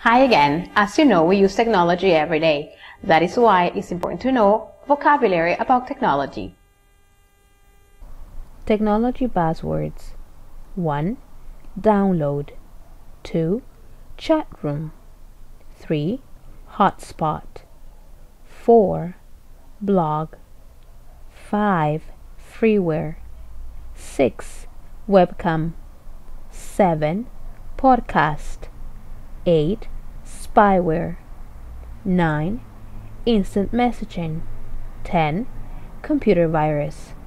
Hi again. As you know, we use technology every day. That is why it's important to know vocabulary about technology. Technology buzzwords. 1. Download. 2. Chat room. 3. Hotspot. 4. Blog. 5. Freeware. 6. Webcam. 7. Podcast. 8. Spyware. 9. Instant messaging. 10. Computer virus.